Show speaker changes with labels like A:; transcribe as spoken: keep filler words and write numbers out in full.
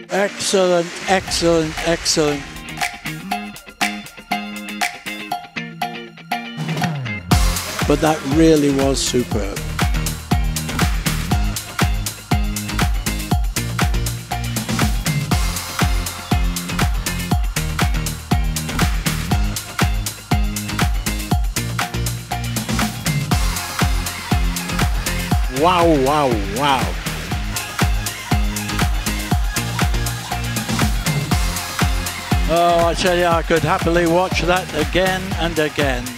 A: Excellent, excellent, excellent. But that really was superb. Wow, wow, wow. Oh, I tell you, I could happily watch that again and again.